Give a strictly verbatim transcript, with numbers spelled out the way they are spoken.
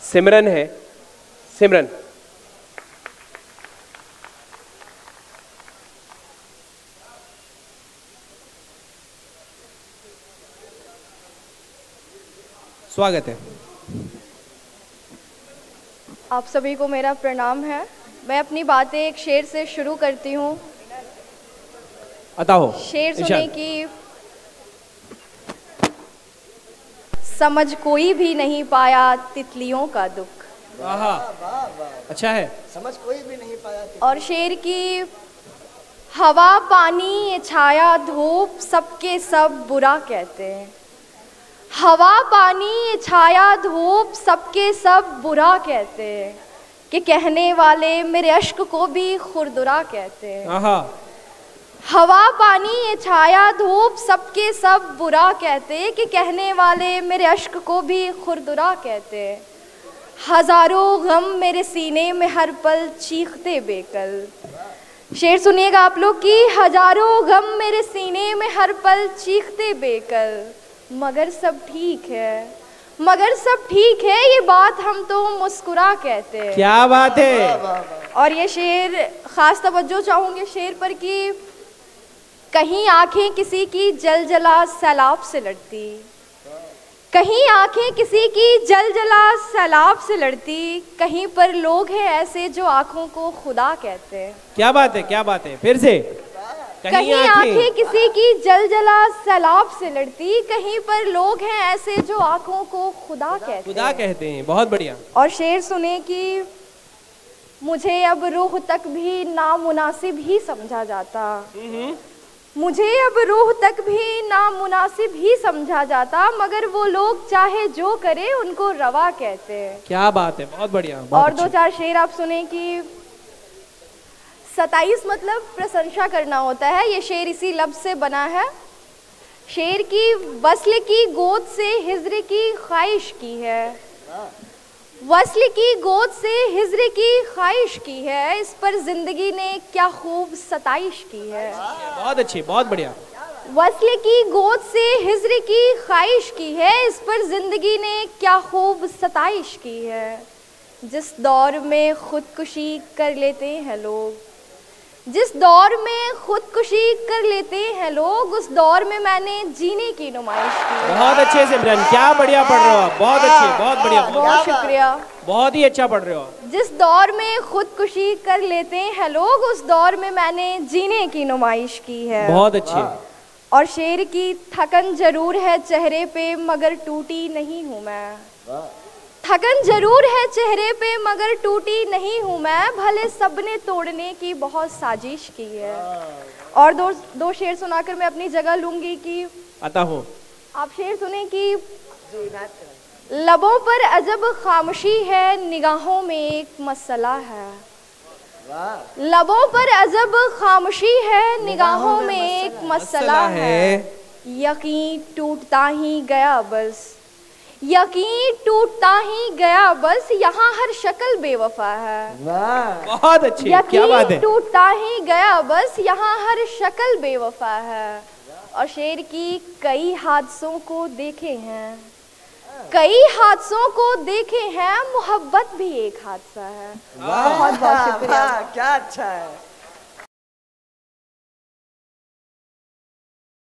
सिमरन है। सिमरन, स्वागत है। आप सभी को मेरा प्रणाम है। मैं अपनी बातें एक शेर से शुरू करती हूँ। अता हो शेर सुने कि समझ कोई भी नहीं पाया तितलियों का दुख। आहा, अच्छा है। समझ कोई भी नहीं पाया। और शेर की हवा पानी ये छाया धूप सबके सब बुरा कहते हैं। हवा पानी ये छाया धूप सबके सब बुरा कहते हैं कि कहने वाले मेरे अश्क को भी खुरदुरा कहते हैं। आहा। हवा पानी ये छाया धूप सबके सब बुरा कहते हैं कि कहने वाले मेरे अश्क को भी खुरदुरा कहते हैं। हजारों गम मेरे सीने में हर पल चीखते बेकल। शेर सुनिएगा आप लोग कि हजारों गम मेरे सीने में हर पल चीखते बेकल, मगर सब ठीक है, मगर सब ठीक है ये बात हम तो मुस्कुरा कहते हैं। क्या बात है। और ये शेर खास तवज्जो चाहूँगी शेर पर कि कहीं आंखें किसी की जल जला सैलाब से लड़ती, कहीं आंखें किसी की जल जला सैलाब से लड़ती, कहीं पर लोग हैं ऐसे जो आंखों को खुदा कहते हैं। क्या बात है, क्या बात है, फिर से। कहीं, कहीं आंखें किसी की जल जला सैलाब से लड़ती, कहीं पर लोग हैं ऐसे जो आंखों को खुदा कहते हैं। खुदा कहते हैं, बहुत बढ़िया। और शेर सुने कि मुझे अब रूह तक भी नामुनासिब ही समझा जाता, मुझे अब रूह तक भी नामुनासिब ही समझा जाता, मगर वो लोग चाहे जो करे उनको रवा कहते हैं। क्या बात है, बहुत बढ़िया, बहुत और दो अच्छी। चार शेर आप सुने कि सताइस मतलब प्रशंसा करना होता है। ये शेर इसी लफ्ज़ से बना है। शेर की वस्ल की गोद से हिज्र की ख्वाहिश की है, वस्ल की गोद से हिज्र की ख्वाहिश की है, इस पर जिंदगी ने क्या खूब सताइश की है। बहुत अच्छी, बहुत बढ़िया। वस्ल की गोद से हिज्र की ख्वाहिश की है, इस पर जिंदगी ने क्या खूब सताइश की है। जिस दौर में खुदकुशी कर लेते हैं लोग, जिस दौर में खुदकुशी कर लेते हैं लोग, उस दौर में मैंने जीने की नुमाइश की। बहुत अच्छे से सिमरन, क्या बढ़िया पढ़ रहे हो आप, बहुत अच्छे, बहुत बढ़िया, बहुत शुक्रिया, बहुत ही अच्छा पढ़ रहे हो। जिस दौर में खुदकुशी कर लेते हैं लोग, उस दौर में मैंने जीने की नुमाइश की है। बहुत अच्छे। और शेर की थकन जरूर है चेहरे पे मगर टूटी नहीं हूँ मैं, थकन जरूर है चेहरे पे मगर टूटी नहीं हूँ मैं, भले सबने तोड़ने की बहुत साजिश की है। और दो दो शेर सुनाकर मैं अपनी जगह लूंगी कि आता हो। आप शेर सुने कि लबों पर अजब खामोशी है, निगाहों में एक मसला है। लबों पर अजब खामोशी है, निगाहों में एक मसला है। यकीन टूटता ही गया बस, यकीन टूटता ही गया बस, यहाँ हर शक्ल बेवफा है। बहुत अच्छी, क्या बात है। यकीन टूटता ही गया बस, यहाँ हर शक्ल बेवफा है। और शेर की कई हादसों को देखे हैं, कई हादसों को देखे हैं, मोहब्बत भी एक हादसा है। बहुत बहुत शुक्रिया। क्या अच्छा है।